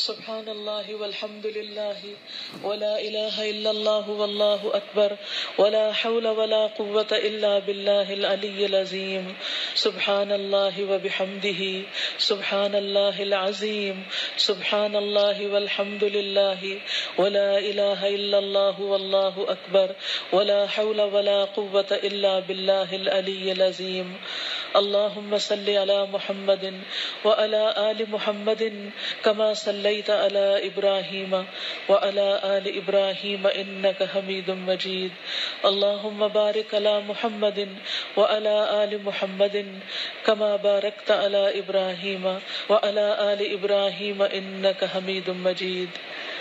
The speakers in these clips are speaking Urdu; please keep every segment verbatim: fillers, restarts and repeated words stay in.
سبحان الله والحمد لله ولا إله إلا الله والله أكبر ولا حول ولا قوة إلا بالله العلي العظيم. سبحان الله وبحمده سبحان الله العظيم. سبحان الله والحمد لله ولا إله إلا الله والله أكبر ولا حول ولا قوة إلا بالله العلي العظيم. اللهم صل على محمد وعلى آل محمد كما صليت على إبراهيم وعلى آل إبراهيم إنك حميد مجيد. اللهم بارك على محمد وعلى آل محمد كما باركت على إبراهيم وعلى آل إبراهيم إنك حميد مجيد.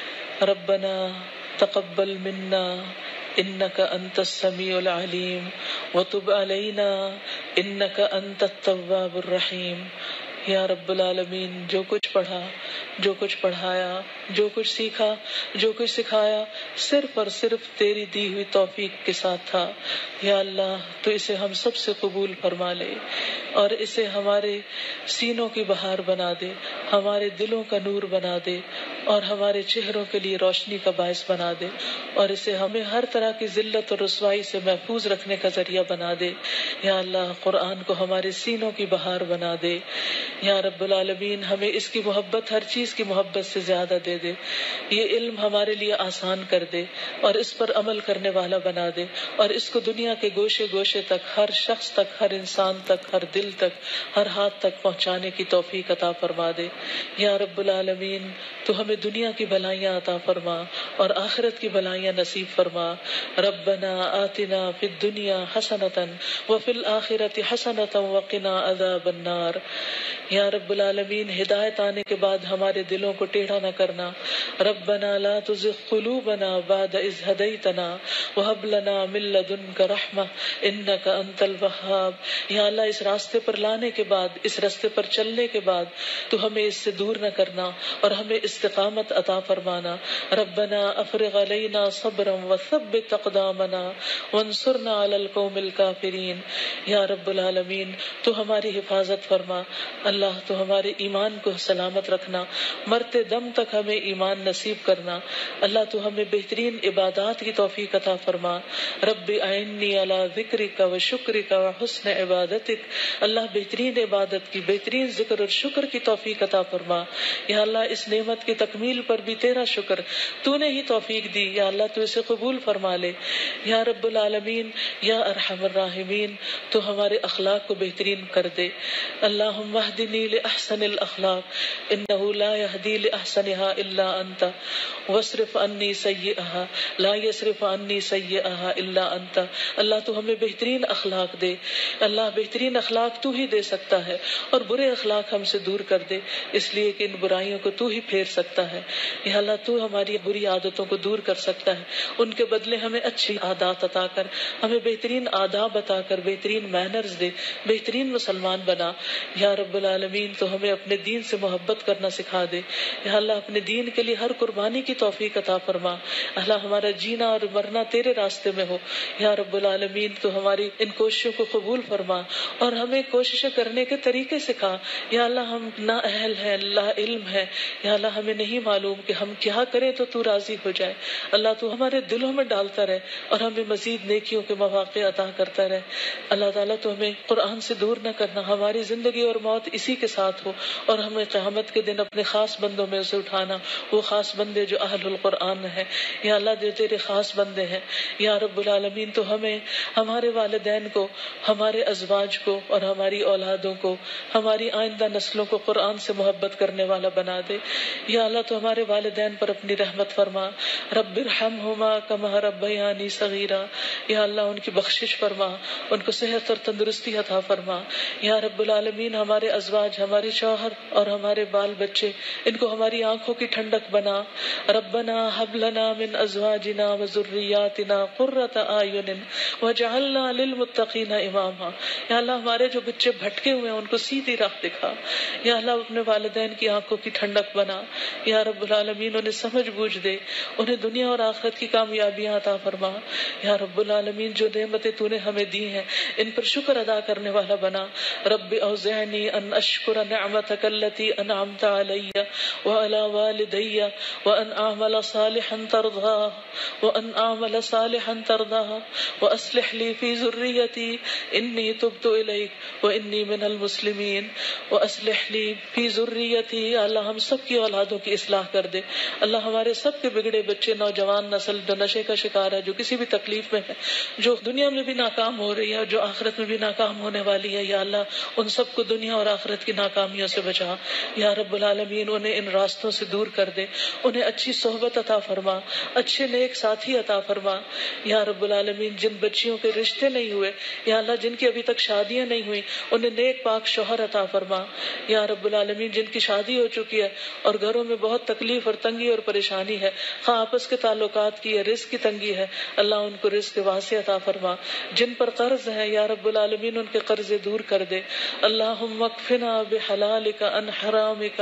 ربنا تقبل منا انك انت السميع العليم وتب علينا انك انت التواب الرحیم. یا رب العالمین، جو کچھ پڑھا، جو کچھ پڑھایا، جو کچھ سیکھا، جو کچھ سکھایا، صرف اور صرف تیری دی ہوئی توفیق کے ساتھ تھا. یا اللہ، تو اسے ہم سب سے قبول فرما لے اور اسے ہمارے سینوں کی بہار بنا دے، ہمارے دلوں کا نور بنا دے اور ہمارے چہروں کے لیے روشنی کا باعث بنا دے، اور اسے ہمیں ہر طرح کی ذلت اور رسوائی سے محفوظ رکھنے کا ذریعہ بنا دے. یا اللہ، قرآن کو ہمارے سینوں کی بہار بنا دے. یا رب العالمین، ہمیں اس کی محبت ہر چیز کی محبت سے زیادہ دے دے. یہ علم ہمارے لیے آسان کر دے اور اس پر عمل کرنے والا بنا دے، اور اس کو دنیا کے گوشے گوشے تک، ہر شخص تک، ہر انسان تک، ہر دل تک، ہر ہاتھ تک پہنچانے کی توفیق عطا فرما دے. یا رب العالمین، تو ہمیں دنیا کی بھلائیاں عطا فرما اور آخرت کی بھلائیاں نصیب فرما. ربنا آتنا فی الدنیا حسنۃ وفی الآخرۃ حسنۃ وقنا عذاب النار. یا رب العالمین، ہدایت آنے کے بعد ہمارے دلوں کو ٹیڑھا نہ کرنا. ربنا لا تزغ قلوبنا بعد اذ ہدیتنا وہب لنا من لدنک رحمہ انک انت الوہاب. یا اللہ، اس راستے پر لانے کے بعد، اس راستے پر چلنے کے بعد تو ہمیں اس سے دور نہ کرنا اور ہمیں استقامت عطا فرمانا. ربنا افرغ علینا صبرا وثبت اقدامنا وانصرنا علی القوم الکافرین. یا رب العالمین، تو ہماری حفاظت فرما. اللہ، تو ہمارے ایمان کو سلامت رکھنا، مرتے دم تک ہمیں ایمان نصیب کرنا. اللہ، تو ہمیں بہترین عبادات کی توفیق عطا فرما. رب اعنی علی ذکرک و شکرک و حسن عبادتک. اللہ، بہترین عبادت کی، بہترین ذکر اور شکر کی توفیق عطا فرما. یا اللہ، اس نعمت کی تکمیل پر بھی تیرا شکر، تو نے ہی توفیق دی. یا اللہ، تو اسے قبول فرما لے. یا رب العالمین، یا ارحم الراحمین، تو ہمارے اخلاق کو بہترین کر دے. اللہم اہدنی لأحسن الاخلاق انہ لا یہدی لأحسنها الا انت واصرف عنی سیئها لا یصرف عنی سیئها الا انت. اللہ، تو ہمیں بہترین اخلاق دے. اللہ، بہترین اخلاق تو ہی دے سکتا ہے، اور برے اخلاق ہم سے دور کر دے، اس لیے کہ ان برائیوں کو تو ہی پھیر سکتا ہے. یا اللہ، تو ہماری بری عادتوں کو دور کر سکتا ہے، ان کے بدلے ہمیں اچھی عادات عطا کر، ہمیں بہترین آداب عطا کر، بہترین مینرز دے، بہترین مسلمان بنا. یا رب العالمین، تو ہمیں اپنے دین سے محبت کرنا سکھا دے. یا اللہ، اپنے دین کے لیے ہر قربانی کی توفیق عطا فرما. اللہ، ہمارا جینا اور مرنا تیرے راستے میں ہو. یا رب العالمین، تو ہماری ان کوششوں کو قبول فرما اور ہمیں کوششیں کرنے کے طریقے سکھا. یا اللہ، ہم نا اہل ہیں، اللہ علم ہے. یا اللہ، ہمیں نہیں معلوم کہ ہم کیا کریں تو تو راضی ہو جائے. اللہ، تو ہمارے دلوں میں ڈالتا رہے اور ہمیں مزید نیکیوں کے مواقع عطا کرتا رہے. اللہ تعالیٰ، تو ہمیں قرآن سے دور نہ کرنا، ہماری زندگی اور موت اسی کے ساتھ ہو، اور ہمیں قیامت کے دن اپنے خاص بندوں میں اسے اٹھانا، وہ خاص بندے جو اہل القرآن ہیں. یا اللہ، جو تیرے خاص بندے ہیں. یا رب العالمین، تو ہمیں، ہمارے والدین کو، ہمارے ازواج کو اور ہماری اولادوں کو، ہماری آئندہ نسلوں کو قرآن سے محبت کرنے والا بنا دے. یا اللہ، تو ہمارے والدین پر اپنی رحمت فرما. رب ارحمہما کما ربیانی صغیرا. یا اللہ، ان کی بخشش فرما، ان کو صحت اور تندرستی عطا فرما. یا رب العالمین، ہمارے ازواج، ہمارے شوہر اور ہمارے بال بچے، ان کو ہماری آنکھوں کی ٹھنڈک بنا. ربنا هب لنا من ازواجنا وذرياتنا قرة اعین واجعلنا للمتقین اماما. یا اللہ، ہمارے جو بچے بھٹکے ہوئے ہیں ان کو سیدھی راہ دکھا. یا اللہ، اپنے والدین کی آنکھوں کی ٹھنڈک بنا. یا رب العالمین انہیں سمجھ بوجھ دے، انہیں دنیا اور آخرت کی کامیابیاں عطا فرما۔ یا رب العالمین جو نعمتیں تو نے ہمیں دی ہیں ان پر شکر ادا کرنے والا بنا۔ رب اوزعنی ان اشکر نعمتک التی انعمت علی وعلی والدی وان اعمل صالحا ترضاہ وان اعمل صالحا ترضاہ واصلح لی فی ذریتی انی تبت الیک وانی من المسلمین واصلح لی فی ذریتی۔ اللہ ہم سب کی اولادوں کی اصلاح کر دے۔ اللہ ہمارے سب کے بگڑے بچے، نوجوان نسل جو نشے کا شکار ہے، جو کسی بھی تکلیف میں ہے، جو دنیا میں بھی ناکام ہو رہی ہے اور جو آخرت میں بھی ناکام ہونے والی ہے، یا اللہ ان سب کو دنیا اور آخرت کی ناکامیوں سے بچا۔ یا رب العالمین انہیں ان راستوں سے دور کر دے، انہیں اچھی صحبت عطا فرما، اچھے نیک ساتھی عطا فرما۔ یا رب العالمین جن بچیوں کے رشتے نہیں ہوئے، یا اللہ جن کی ابھی تک شادیاں نہیں ہوئی، انہیں نیک پاک شوہر عطا فرما۔ یا رب العالمین جن کی شادی ہو چکی ہے اور گھروں میں بہت تکلیف اور تنگی اور پریشانی ہے، خواہ آپس کے تعلقات کی یا رزق کی تنگی ہے، اللہ ان کو رزق واسع عطا فرما۔ جن پر قرض ہے یا رب العالمین ان کے قرضے دور کر دے۔ اللہم اکفنا بحلالک عن حرامک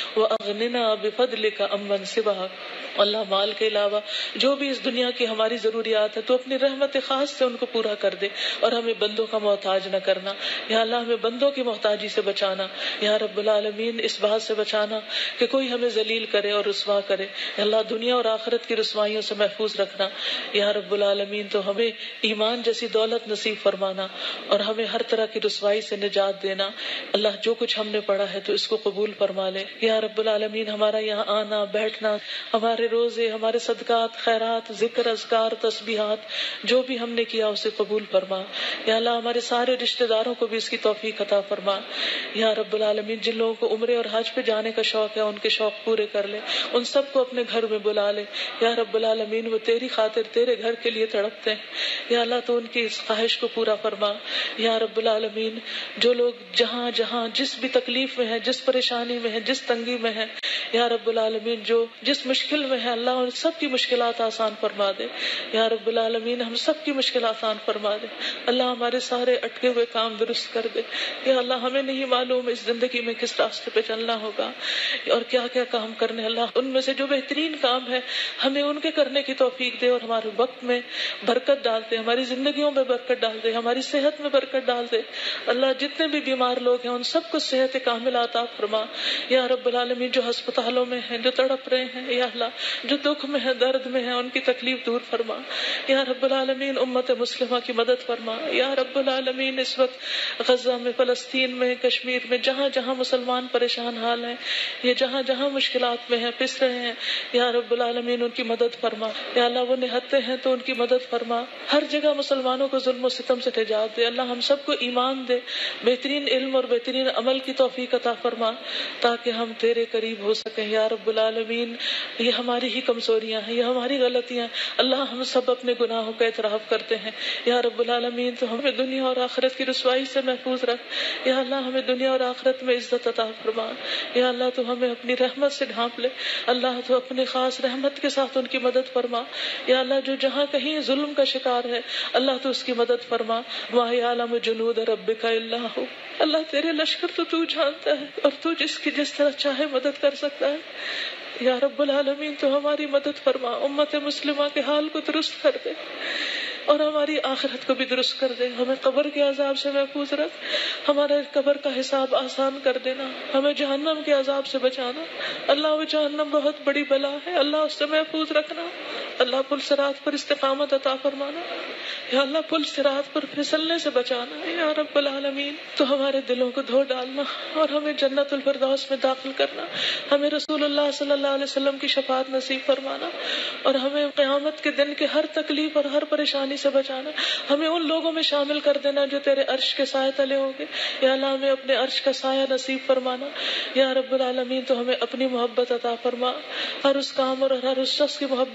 واغننا بفضلک عمن سواک۔ اللہ مال کے علاوہ جو بھی اس دنیا کی ہماری ضروریات ہے تو اپنی رحمت خاص سے ان کو پورا کر دے اور ہمیں بندوں کا محتاج نہ کرنا۔ یا اللہ ہمیں بندوں کی محتاجی سے بچانا۔ یا رب العالمین اس بات سے بچانا کہ کوئی ہمیں ذلیل کرے اور رسوا کرے۔ اللہ دنیا اور آخرت کی رسوائیوں سے محفوظ رکھنا۔ یا رب العالمین تو ہمیں ایمان جیسی دولت نصیب فرمانا اور ہمیں ہر طرح کی رسوائی سے نجات دینا۔ اللہ جو کچھ ہم نے پڑھا ہے تو اس کو قبول فرما لے۔ یا رب العالمین ہمارا یہاں آنا بیٹھنا، ہمارے روزے، ہمارے صدقات، خیرات، ذکر، اذکار، تسبیحات جو بھی ہم نے کیا اسے قبول فرما۔ یا اللہ ہمارے سارے رشتہ داروں کو بھی اس کی توفیق عطا فرما۔ یا رب العالمین جن لوگوں کو عمرے اور حج پہ جانے کا شوق ہے ان کے شوق پورے کر لے، ان سب کو اپنے گھر میں بلا لے۔ یا رب العالمین وہ تیری خاطر تیرے گھر کے لیے تڑپتے ہیں، یا اللہ تو ان کی اس خواہش کو پورا فرما۔ یا رب العالمین جو لوگ جہاں جہاں جس بھی تکلیف میں ہیں، جس پریشانی میں ہیں، جس تنگی میں ہیں، یا رب العالمین جو جس مشکل میں ہے، اللہ ان سب کی مشکلات آسان فرما دے۔ یا رب العالمین ہم سب کی مشکل آسان فرما دے۔ اللہ ہمارے سارے اٹکے ہوئے کام درست کر دے۔ یا اللہ ہمیں نہیں معلوم اس زندگی میں کس راستے پہ چلنا ہوگا اور کیا کیا کام کرنے، اللہ ان میں سے جو بہترین کام ہے ہمیں ان کے کرنے کی توفیق دے اور ہمارے وقت میں برکت ڈال دے، ہماری زندگیوں میں برکت ڈال دے، ہماری صحت میں برکت ڈال دے۔ اللہ جتنے بھی بیمار لوگ ہیں ان سب کو صحت کاملہ عطا فرما۔ یا رب العالمین جو ہسپتالوں میں ہیں، جو تڑپ رہے ہیں، یا اللہ جو دکھ میں ہیں، درد میں ہیں، ان کی تکلیف دور فرما۔ یا رب العالمین امت مسلمہ کی مدد فرما۔ یا رب العالمین اس وقت غزہ میں، فلسطین میں، کشمیر میں، جہاں جہاں مسلمان پریشان حال ہیں، یہ جہاں جہاں مشکلات میں ہیں، پس رہے ہیں، یا رب العالمین ان کی مدد فرما۔ یا اللہ وہ نہتے ہیں تو ان کی مدد فرما۔ ہر جگہ مسلمانوں کو ظلم و ستم سے نجات دے۔ اللہ ہم سب کو ایمان دے، بہترین علم اور بہترین عمل کی توفیق عطا فرما تاکہ ہم تیرے قریب ہو سکیں۔ یا رب العالمین یہ ہماری ہی کمزوریاں ہیں، یہ ہماری غلطیاں، اللہ ہم سب اپنے گناہوں کا اعتراف کرتے ہیں۔ یا رب العالمین تو ہمیں دنیا اور آخرت کی رسوائی سے محفوظ رکھ۔ یا اللہ ہمیں دنیا اور آخرت میں عزت عطا فرما۔ یا اللہ تو ہمیں اپنی رحمت سے ڈھانپ لے، اللہ تو اپنے خاص رحمت کے ساتھ ان کی مدد فرما۔ یا اللہ جو جہاں کہیں ظلم کا شکار ہے اللہ تو اس کی مدد فرما۔ وَمَا يَعْلَمُ جُنُودَ رَبِّكَ إِلَّا هُوَ۔ اللہ تیرے لشکر تو تو جانتا ہے اور تو جس کی جس طرح چاہے مدد کر سکتا ہے۔ یا رب العالمین تو ہماری مدد فرما، امت مسلمہ کے حال کو درست کر دے اور ہماری آخرت کو بھی درست کر دے۔ ہمیں قبر کے عذاب سے محفوظ رکھ، ہمارے قبر کا حساب آسان کر دینا، ہمیں جہنم کے عذاب سے بچانا۔ اللہ وہ جہنم بہت بڑی بلا ہے، اللہ اس سے محفوظ رکھنا۔ اللہ پل صراط پر استقامت عطا فرمانا۔ یا اللہ پل صراط پر پھسلنے سے بچانا۔ یا رب العالمین تو ہمارے دلوں کو دھو ڈالنا اور ہمیں جنت الفردوس میں داخل کرنا، ہمیں رسول اللہ صلی اللہ علیہ وسلم کی شفاعت نصیب فرمانا اور ہمیں قیامت کے دن کے ہر تکلیف اور ہر پریشانی سے بچانا۔ ہمیں ان لوگوں میں شامل کر دینا جو تیرے عرش کے سائے تلے ہوں گے۔ یا اللہ ہمیں اپنے عرش کا سایہ نصیب فرمانا۔ یا رب العالمین تو ہمیں اپنی محبت عطا فرما، ہر اس کام اور ہر اس شخص کی محبت جو تیری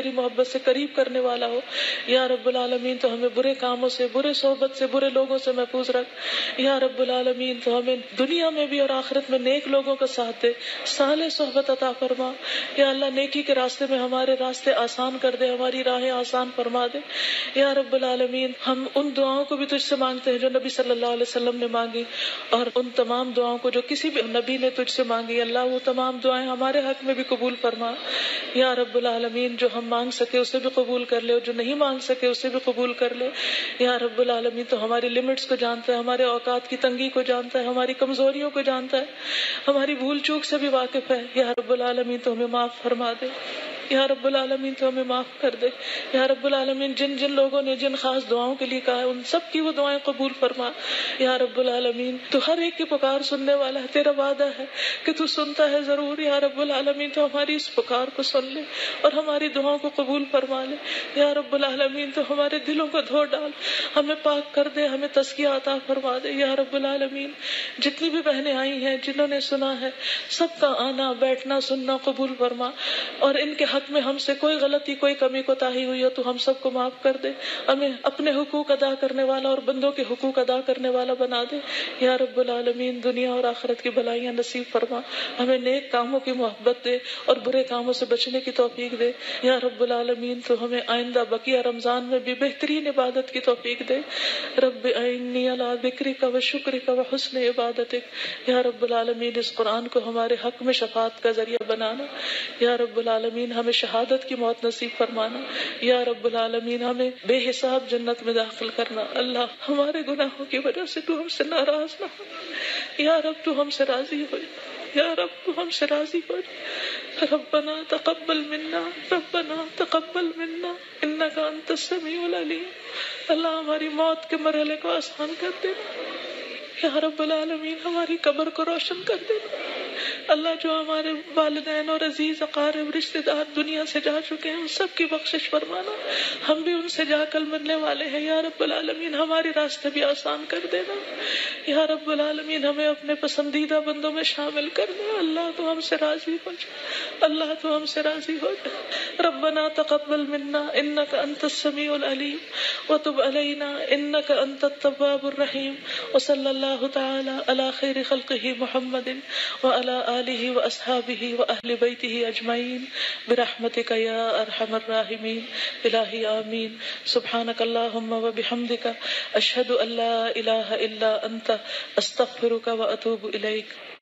تیری محبت سے قریب کرنے والا ہو. یا رب العالمین تو ہمیں برے کاموں سے، برے صحبت سے، برے لوگوں سے محفوظ رکھ. یا رب العالمین تو ہمیں دنیا میں بھی اور آخرت میں نیک لوگوں کا ساتھ دے، صالح صحبت عطا فرما. یا اللہ نیکی کے راستے میں ہمارے راستے آسان کر دے، ہماری راہیں آسان فرما دے. یا رب العالمین ہم ان دعاؤں کو بھی تجھ سے مانگتے ہیں جو نبی صلی اللہ علیہ وسلم نے مانگی، اور ان تمام دعاؤں کو جو کسی بھی نبی نے تجھ سے مانگی اللہ وہ تمام دعائیں ہمارے حق میں بھی قبول فرما. یا رب العالمین جو ہم مانگ سکے اسے بھی قبول کر لے، اور جو نہیں مانگ سکے اسے بھی قبول کر لے. یا رب العالمین تو ہماری لمٹس کو جانتا ہے، ہمارے اوقات کی تنگی کو جانتا ہے، ہماری کمزوریوں کو جانتا ہے، ہماری بھول چوک سے بھی واقف ہے. یا رب العالمین تو ہمیں معاف فرما دے. یا رب العالمین تو ہمیں معاف کر دے. یا رب العالمین جن جن لوگوں نے جن خاص دعاؤں کے لیے کہا ہے ان سب کی وہ دعائیں قبول فرما. یا رب العالمین تو ہر ایک کی پکار سننے والا ہے، تیرا وعدہ ہے کہ تو سنتا ہے ضرور. یا رب العالمین تو ہماری اس پکار کو سن لے اور ہماری دعاؤں کو قبول فرما لے. یا رب العالمین تو ہمارے دلوں کو دھو ڈال، ہمیں پاک کر دے، ہمیں تزکیہ عطا فرما دے. یا رب العالمین جتنی بھی بہنیں آئی ہیں جنہوں نے سنا ہے سب کا آنا بیٹھنا سننا قبول فرما، اور ان کے حق میں ہم سے کوئی غلطی کوئی کمی کوتاہی ہوئی ہو تو ہم سب کو معاف کر دے، ہمیں اپنے حقوق ادا کرنے والا اور بندوں کے حقوق ادا کرنے والا بنا دے. یا رب العالمین دنیا اور آخرت کی بھلائیاں نصیب فرما، ہمیں نیک کاموں کی محبت دے اور برے کاموں سے بچنے کی توفیق دے. یا رب العالمین تو ہمیں آئندہ بقیہ رمضان میں بھی بہترین عبادت کی توفیق دے. رب اعنی علی ذکرک و شکرک و حسن عبادتک. یا رب العالمین اس قرآن کو ہمارے حق میں شفاعت کا ذریعہ بنانا. یا رب العالمین ہمیں شہادت کی موت نصیب فرمانا. یا رب العالمین ہمیں بے حساب جنت میں داخل کرنا. اللہ ہمارے گناہوں کی وجہ سے تو ہم سے ناراض نہ ہو، یا رب تو ہم سے راضی ہو، یا رب تو ہم سے راضی ہو. ربنا تقبل منا ربنا تقبل منا انک انت السمیع العلیم. اللہ ہماری موت کے مرحلے کو آسان کر دینا. یا رب العالمین ہماری قبر کو روشن کر دینا. اللہ جو ہمارے والدین اور عزیز اقارب رشتہ دار دنیا سے جا چکے ہیں ان سب کی بخشش فرمانا، ہم بھی ان سے جا کل ملنے والے ہیں. یا رب العالمین ہمارے راستے بھی آسان کر دینا. یا رب العالمین ہمیں اپنے پسندیدہ بندوں میں شامل کر دے. اللہ تو ہم سے راضی ہو جائے، اللہ تو ہم سے راضی ہو جائے. ربنا تقبل منا انک انت السمیع العلیم وتب علینا انک انت التواب الرحیم. وصلی اللہ تعالی علی خیر خلقہ محمد وعلی آلہ واصحابہ واہل بیتہ اجمعین برحمتک یا ارحم الراحمین. الہی آمین. سبحانک اللہم وبحمدک اشہد ان لا الہ الا انت استغفرک واتوب الیک.